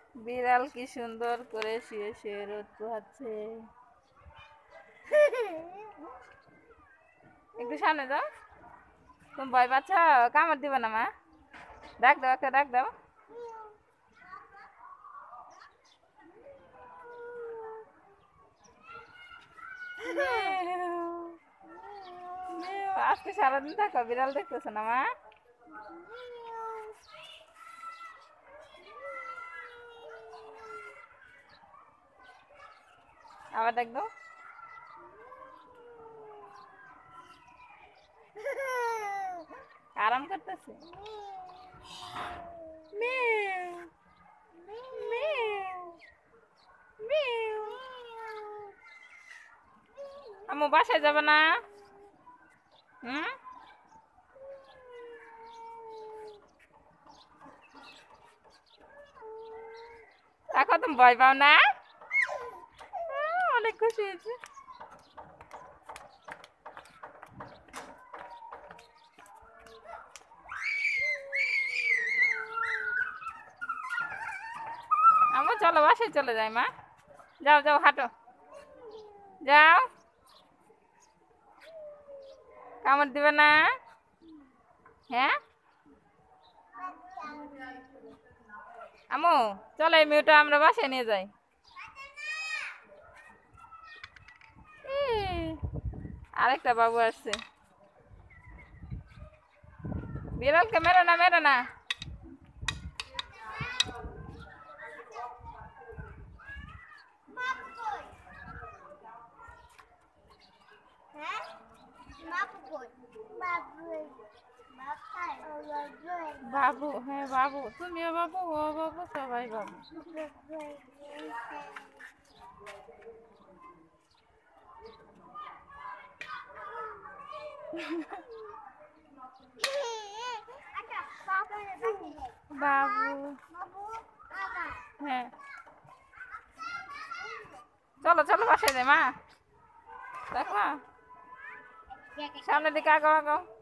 বিড়াল কি সুন্দর করে শুয়ে শুয়ে রোদ পোহাচ্ছে। একটু সামনে যাও। তুমি ভয় পাচ্ছ? কামড় দিবে না মা? ডাক দাও, একটা ডাক দাও। আজকে সারাদিন থাকো, বিড়াল দেখতেছো না মা? আবার ডাক দাও। আরাম করতেছে। আম্মু বাসায় যাবে না? হুম, দেখো তুমি ভয় পাও না? অনেক খুশি হয়েছে। আম্মু চলো বাসায় চলে যাই মা। যাও যাও হাঁটো, যাও। কামড় দিবে না? হ্যাঁ আম্মু চলো, এই মেয়েটা আমরা বাসায় নিয়ে যাই। আরেকটা বাবু আসছে। বিড়ালকে মেরো না, মেরো না। বাবু, হ্যাঁ বাবু, তুমিও বাবু, ও বাবু, সবাই বাবু। বাবু, হ্যাঁ চলো চলো বাসায় যাই মা। দেখো সামনের দিকে আগাও আগাও।